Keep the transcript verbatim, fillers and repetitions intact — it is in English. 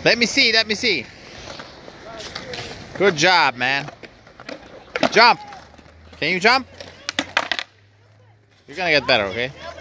Let me see, let me see. Good job, man. Jump. Can you jump? You're gonna get better, okay?